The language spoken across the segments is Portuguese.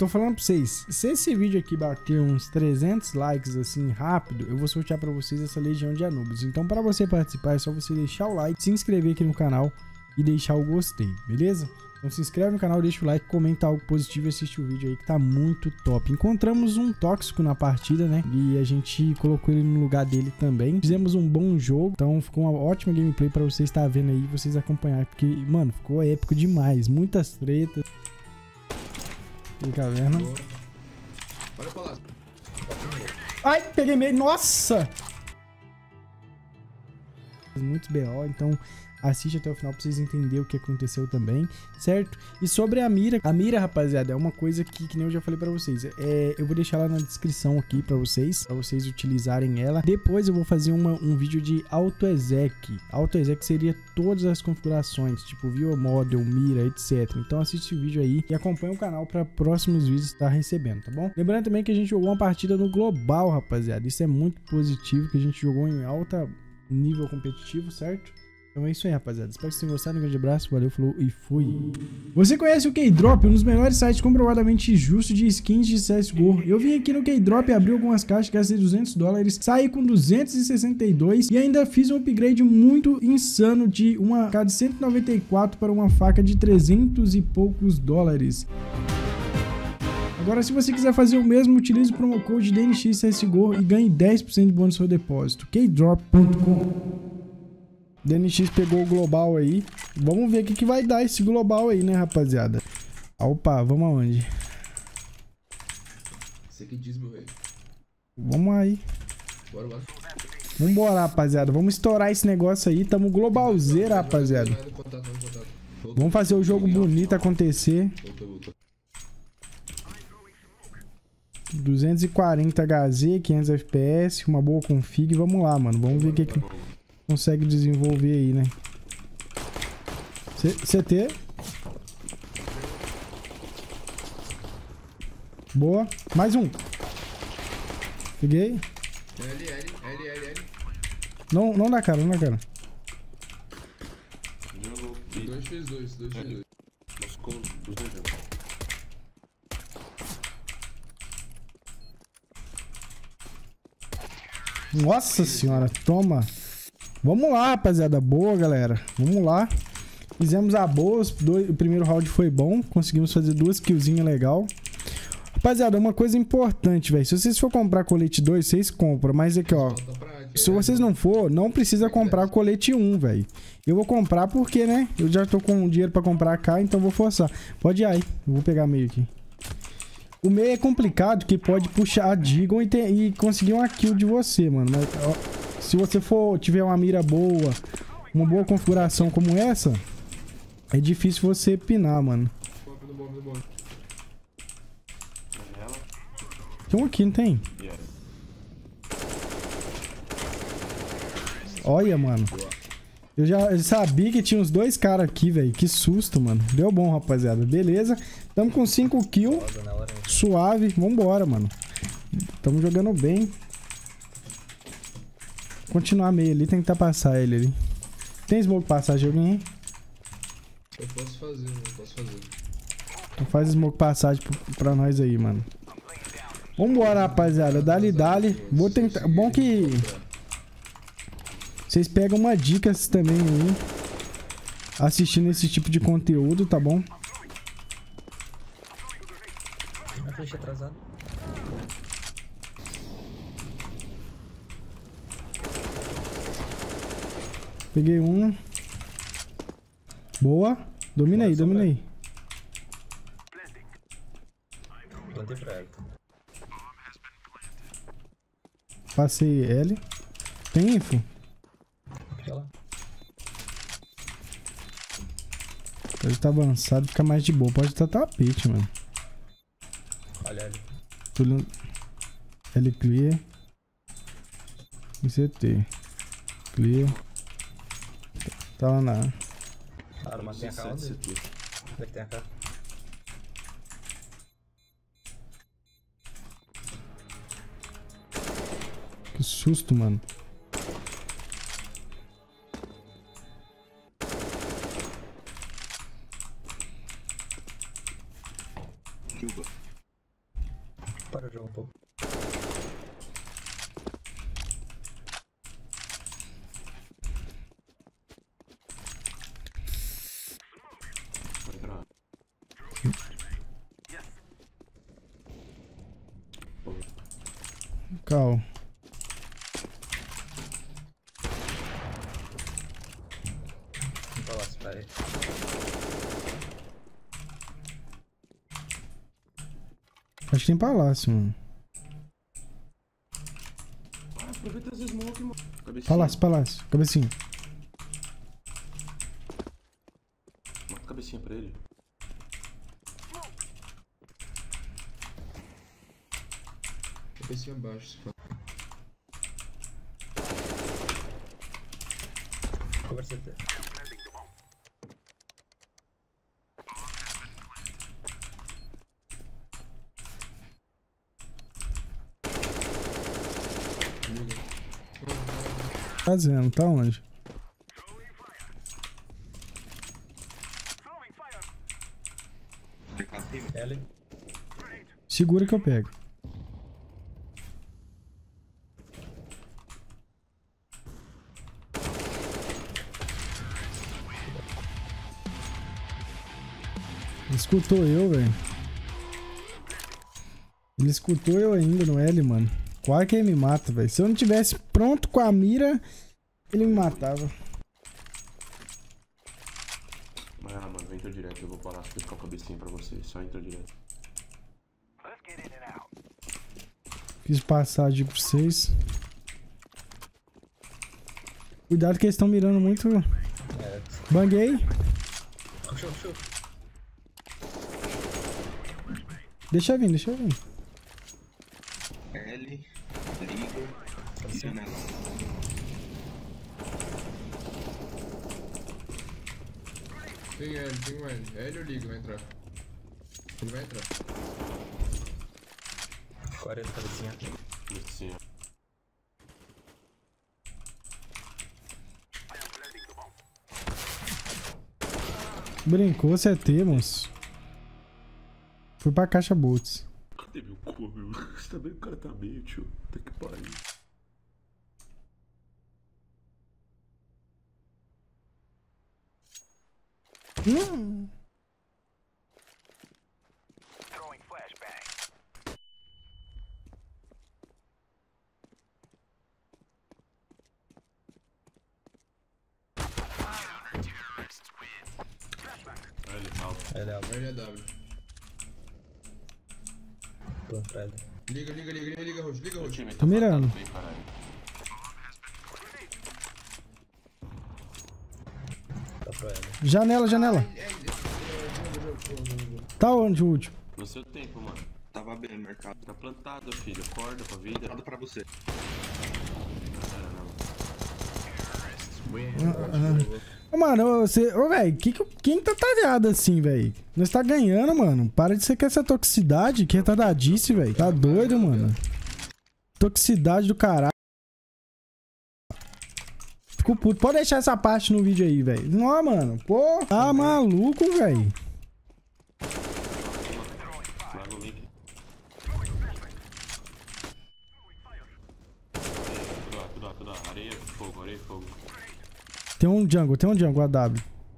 tô falando pra vocês, se esse vídeo aqui bater uns 300 likes assim rápido, eu vou sortear pra vocês essa legião de Anubis. Então pra você participar é só você deixar o like, se inscrever aqui no canal e deixar o gostei, beleza? Então se inscreve no canal, deixa o like, comenta algo positivo e assiste o vídeo aí que tá muito top. Encontramos um tóxico na partida, né? E a gente colocou ele no lugar dele também. Fizemos um bom jogo, então ficou uma ótima gameplay pra vocês estar vendo aí, vocês acompanharem. Porque, mano, ficou épico demais. Muitas tretas. E caverna. Olha pra lá. Ai, peguei meio. Nossa! Muitos BO, então assiste até o final pra vocês entenderem o que aconteceu também, certo? E sobre a mira, rapaziada, é uma coisa que nem eu já falei pra vocês. Eu vou deixar ela na descrição aqui pra vocês utilizarem ela. Depois eu vou fazer um vídeo de auto-exec. Auto-exec seria todas as configurações, tipo view model, mira, etc. Então assiste o vídeo aí e acompanha o canal pra próximos vídeos estar recebendo, tá bom? Lembrando também que a gente jogou uma partida no global, rapaziada. Isso é muito positivo, que a gente jogou em alta nível competitivo, certo? Então é isso aí, rapaziada. Espero que vocês tenham gostado. Um grande abraço, valeu, falou e fui. Você conhece o Keydrop, um dos melhores sites comprovadamente justos de skins de CSGO. Eu vim aqui no Keydrop, abri algumas caixas, gastei $200, saí com 262 e ainda fiz um upgrade muito insano de uma AK de 194 para uma faca de 300 e poucos dólares. Agora, se você quiser fazer o mesmo, utilize o promo code DNXCSGO e ganhe 10% de bônus no seu depósito. Keydrop.com. DNX pegou o global aí. Vamos ver o que vai dar esse global aí, né, rapaziada? Opa, vamos aonde? Você que diz, meu rei. Vamos aí. Bora, bora. Vambora, rapaziada. Vamos estourar esse negócio aí. Tamo globalzeira, rapaziada. Vamos fazer o jogo bonito acontecer. 240 HZ, 500 FPS, uma boa config. Vamos lá, mano. Vamos ver o que consegue desenvolver aí, né? CT. Boa. Mais um. Peguei. L. Não dá cara, não dá cara. 2x2. Nossa senhora, toma. Vamos lá, rapaziada. Boa, galera. Vamos lá. Fizemos a boa. O primeiro round foi bom. Conseguimos fazer 2 killzinhas legal. Rapaziada, uma coisa importante, velho. Se vocês for comprar colete 2, vocês compram. Mas aqui, ó. Se vocês não for, não precisa comprar colete 1, velho. Eu vou comprar porque, né? Eu já tô com dinheiro pra comprar cá, então vou forçar. Pode ir aí. Eu vou pegar meio aqui. O meio é complicado, que pode puxar a Digon e conseguir uma kill de você, mano. Mas, ó, se você tiver uma mira boa, uma boa configuração como essa, é difícil você pinar, mano. Tem um aqui, não tem? Olha, mano. Eu sabia que tinha uns 2 caras aqui, velho. Que susto, mano. Deu bom, rapaziada. Beleza. Tamo com 5 kills. Suave. Vambora, mano. Tamo jogando bem. Continuar meio ali. Tentar passar ele ali. Tem smoke passagem alguém, hein? Eu posso fazer, Então faz smoke passagem pra nós aí, mano. Vambora, rapaziada. Dali. Vou tentar... Bom que... Vocês pegam uma dica também aí. Assistindo esse tipo de conteúdo, tá bom? A flecha atrasada. Peguei um. Boa. Dominei. Plantei pra ela. Passei L. Tem info? Aquela. Ele tá avançado, fica mais de boa. Pode estar tapete, mano. Olha ali. Tudo... L clear. E CT. Clear. Tá lá na... Claro, mas tem a cara dele. Onde é que tem a cara? Que susto, mano. Para o jogo um pouco. Vai entrar. Calma. Vamos falar se vai. Acho que tem palácio, mano. Ah, aproveita as smoke, mano. Cabecinha. Palácio. Cabecinha. Mata a cabecinha pra ele. Cabecinha abaixo, se for. Cover CT. Fazendo, tá onde? L. Segura que eu pego. Ele escutou eu, velho. Ele escutou eu ainda no L, mano. Quase que ele me mata, velho. Se eu não tivesse pronto com a mira, ele me matava. Mas, mano, vem entra direto. Eu vou parar pra ficar com a cabecinha pra você. Só entra direto. Fiz passagem pra vocês. Cuidado que eles estão mirando muito. É. Banguei. Show. Deixa eu vir. L, liga e janela. Tem um L. L ou liga, vai entrar. Ele vai entrar. 40 cabecinha. Cabecinha. Brincou, CT, moço. Fui pra caixa Boltz. Cadê meu cu, meu? Você tá vendo que o cara tá meio, tio? Tá que pariu. Ele salva. L é alto. L é W. Plano pra L. Liga, Roxo. O time Tô mirando. bem, caralho. Tá pro L. Janela. Tá onde o último? No seu tempo, mano. Tava bem no mercado. Tá plantado, filho. Acorda pra vida. Nada pra você. Mano, você. Ô, velho, quem tá talhado assim, velho? Nós tá ganhando, mano. Para de ser com essa toxicidade. Que retardadice, velho. Tá doido, mano. Toxicidade do caralho. Fico puto. Pode deixar essa parte no vídeo aí, velho. Não, mano. Pô, tá maluco, velho. Larga o link. Tudo lá. Areia e fogo. Tem um jungle, AW.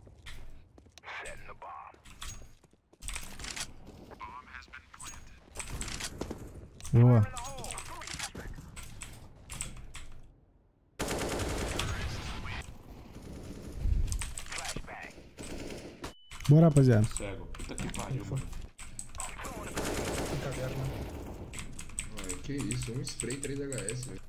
Boa. Bora, rapaziada. Cego. Puta que pariu, mano. Caverna. Ai, que isso, um spray 3 HS, velho.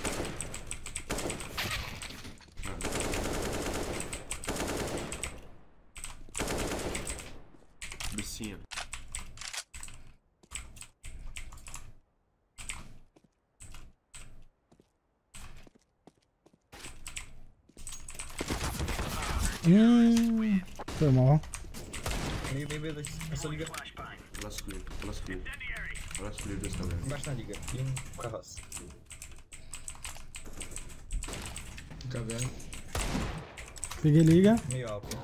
Cabecinha. Foi mal. Meio, essa liga. Last clear desse caverna. Embaixo na liga. E um carroça. Caverna. Peguei liga. Meio alto.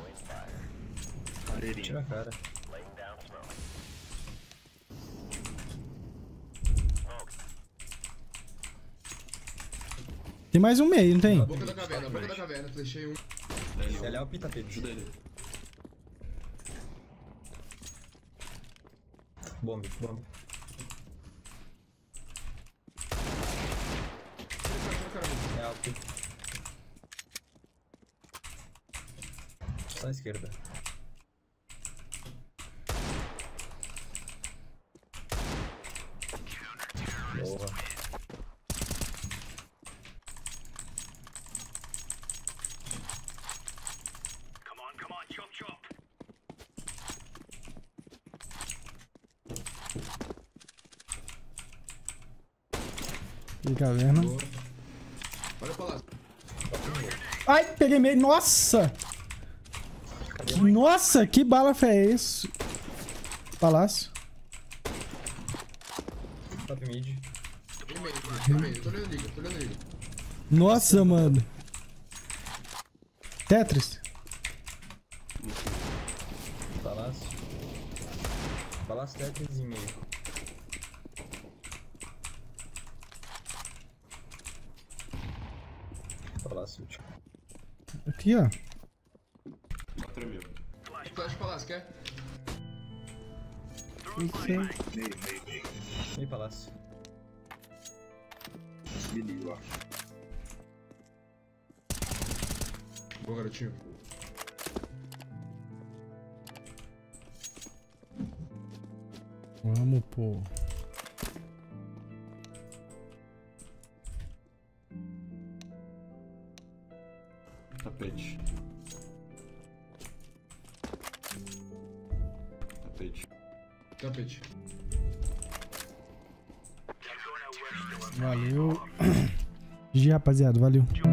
Areirinha. Tira a cara. Tem mais um meio, não tem? Boca da caverna, flechei um. Ele é o pita tapete. Ajuda ele. Bombe. É o pita. Só à esquerda. Boa. Tem caverna. Boa. Olha o palácio. Ai, peguei meio. Nossa! Nossa, que bala foi é isso? Palácio. Top mid. Tô olhando liga. Nossa, mano. Tetris. Palácio. Palácio Tetris em meio. Palácio último. Aqui, ó. Tremeu. Flash palácio, quer? Meio. Meio palácio. Me liga, eu acho. Boa, garotinho. Vamos, pô. Tapete. Tapete. Valeu. GG, rapaziada. Valeu.